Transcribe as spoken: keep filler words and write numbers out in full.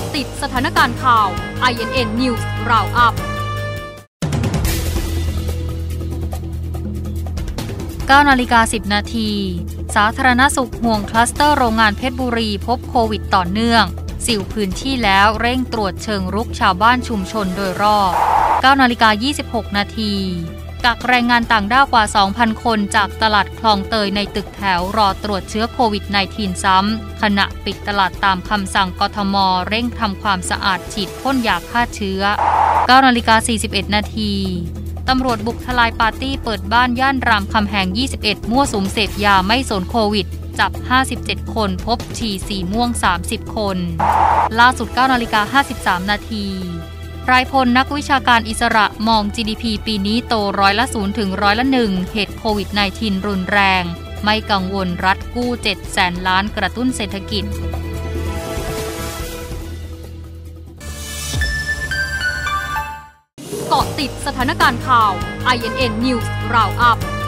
ติดสถานการณ์ข่าว ไอ เอ็น เอ็น News Roundup เก้านาฬิกาสิบนาทีสาธารณสุขห่วงคลัสเตอร์โรงงานเพชรบุรีพบโควิดต่อเนื่องสิวพื้นที่แล้วเร่งตรวจเชิงรุกชาวบ้านชุมชนโดยรอบเก้านาฬิกายี่สิบหกนาทีกักแรงงานต่างด้าวกว่า สองพัน คนจากตลาดคลองเตยในตึกแถวรอตรวจเชื้อโควิด สิบเก้า ซ้ำขณะปิดตลาดตามคำสั่งกทม.เร่งทำความสะอาดฉีดพ่นยาฆ่าเชื้อเก้านาฬิกาสี่สิบเอ็ดนาทีตำรวจบุกทลายปาร์ตี้เปิดบ้านย่านรามคำแหงยี่สิบเอ็ดมั่วสุมเสพยาไม่สนโควิดจับห้าสิบเจ็ดคนพบฉี่สีม่วงสามสิบคนล่าสุดเก้านาฬิกาห้าสิบสามนาทีรายพลนักวิชาการอิสระมอง จี ดี พี ปีนี้โตร้อยละศูนย์ถึงร้อยละหนึ่งเหตุโควิด สิบเก้า รุนแรงไม่กังวลรัฐกู้เจ็ดแสนล้านกระตุ้นเศรษฐกิจเกาะติดสถานการณ์ข่าว ไอ เอ็น เอ็น News Roundup